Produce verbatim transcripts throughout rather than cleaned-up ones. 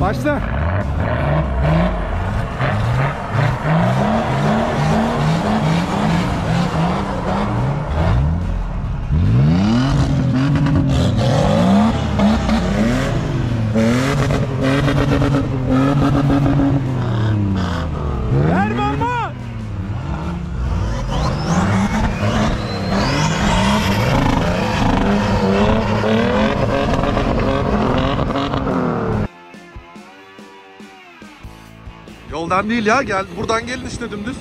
Başla. Ver bomba. Yoldan değil ya, gel buradan gelin işte dümdüz.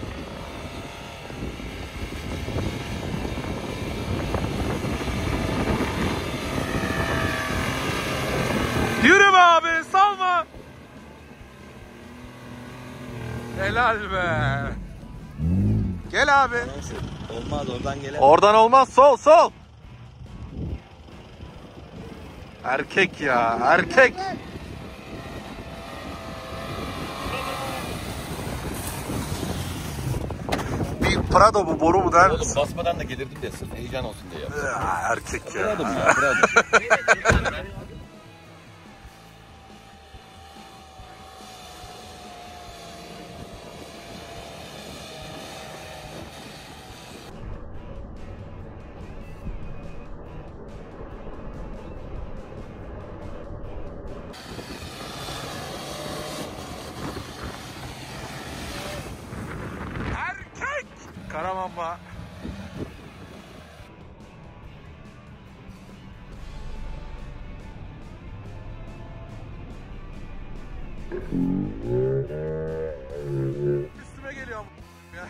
Yürü be abi, salma. Helal be. Gel abi. Olmaz, oradan gelemez. Oradan olmaz, sol sol. Erkek ya, erkek. Bir Prado bu, boru mu der Oğlum misin? basmadan da gelirdim de sırf heyecan olsun diye yaptım. Ya, erkek ya. Prado mu ya? Prado. Erkek! Karamamba. Üstüme geliyor ya.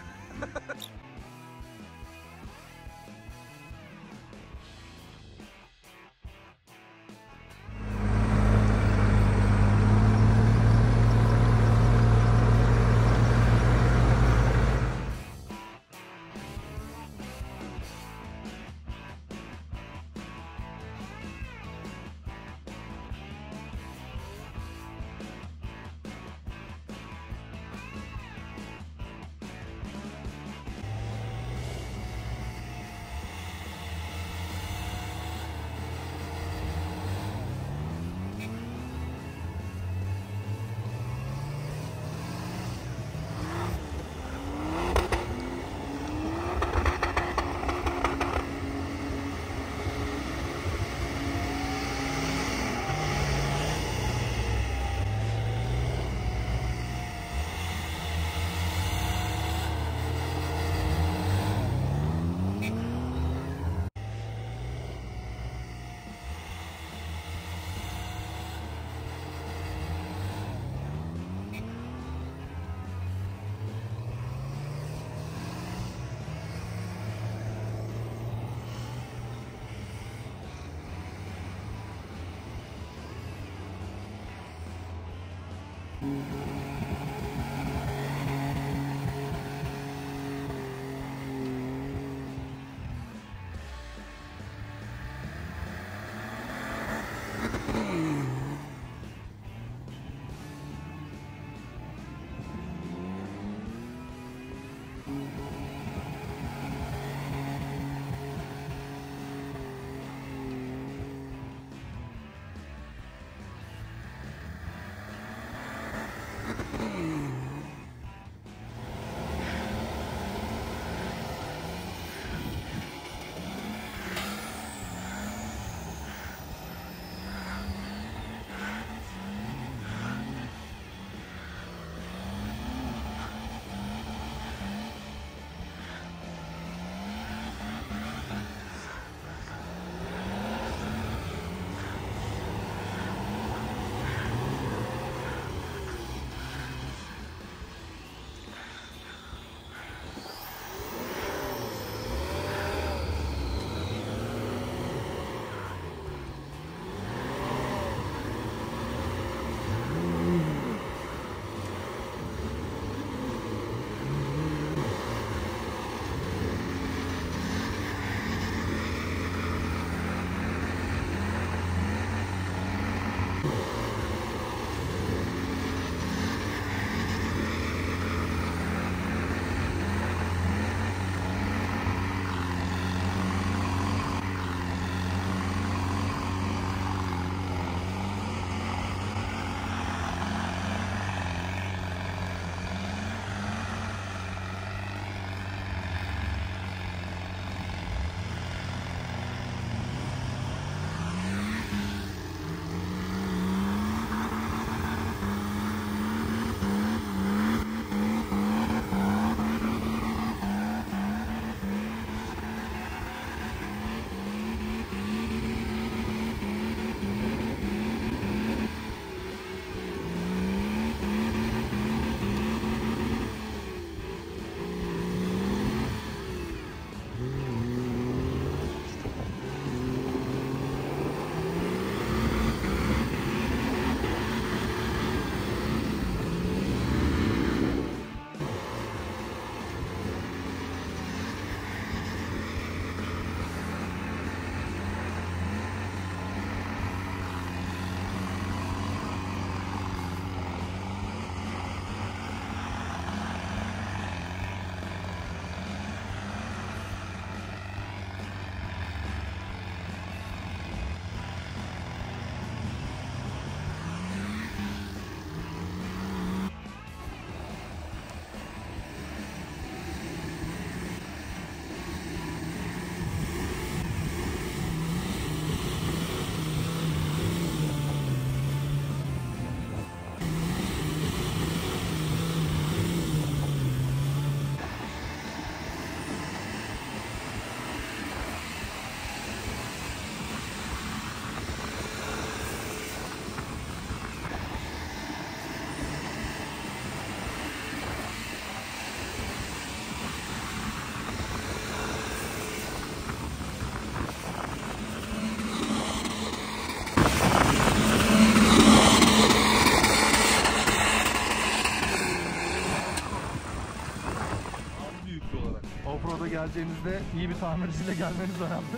geleceğinizde iyi bir tamirciyle gelmeniz önemli.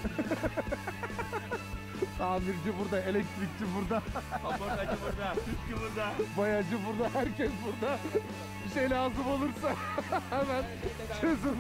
Tamirci burada, elektrikçi burada, Kaportacı burada, sütçü burada. boyacı burada, herkes burada. Bir şey lazım olursa hemen çözün.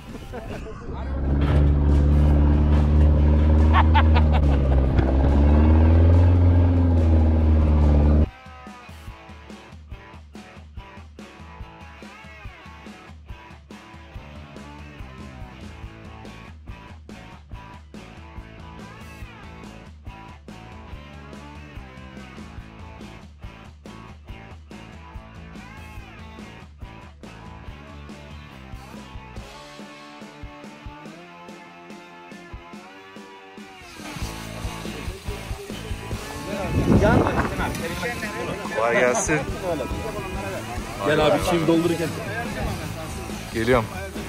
Kolay gelsin. Gel abi şimdi doldururken. Geliyorum.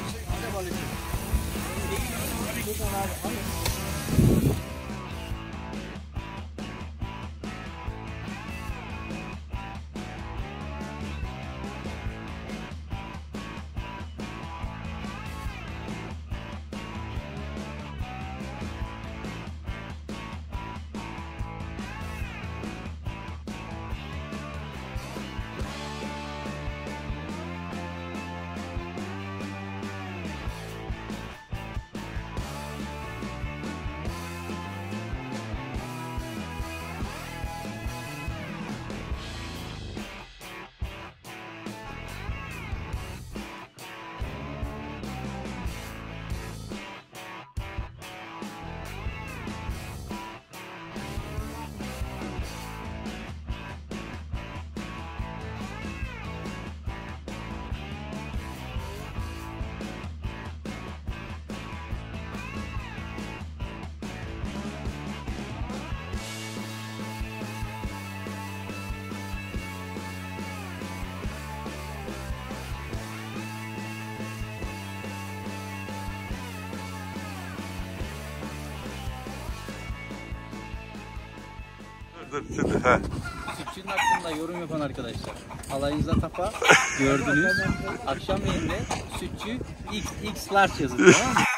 Dur şimdi. He. Sütçünün hakkında yorum yapan arkadaşlar. Alayınıza tapa gördünüz. Akşam yerinde sütçü X, X large yazın, tamam mı?